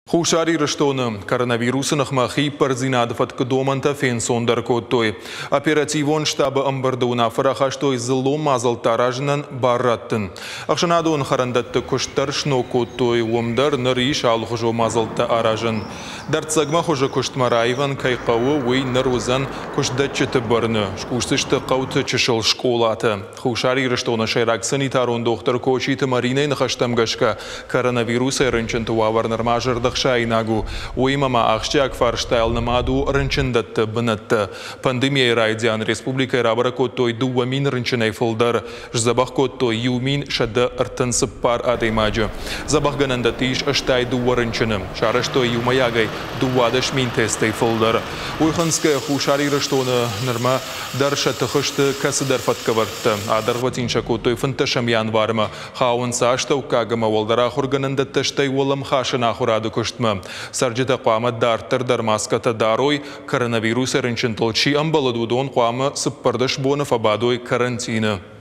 Хушари рыштоны коронавирусынық махи парзинадыфат кдоманта фен сондар коттой. Оперативон штабы амбардуна фарахаштой зыло мазал таражынан барраттын. Ақшынадуын харандатты күштар шно коттой умдар ныры шалғы жо мазалта аражын. Дартсагма хожа күштмараеван кайқауы уй нырузан күштдатчыты барны. Шкушсышты қауты чышыл школаты. Хушари рыштоны шайрак санитарон доктор Кочиты Маринай нахаштамгашка коронавирусы рынчынты вавар нормажырдық шайнагу. Уймама ахщак фарштайл намаду рынчындатты бынатты. Пандемия райдян республика рабара коттой дуамин рынчынай фылдар. Жзабах коттой юмин шады ыртынсып пар адаймаджы. Забах ганандатиш аштай дуа рынчыным. Шараштой юмаягай дуадаш мин тестай фылдар. Уйханская хушари рыштоны нырма дарша тыхышты касыдар фаткавартты. Адарватинша коттой фынташам январма. Хауынса аштау кагама волдара хурганандатташтай волам хашына хурады күштмі. Сарджита қуамы дартыр дармаската дарой коронавирус рынчын толчи амбаладудон қуамы сыппардыш боны фабадой карантины.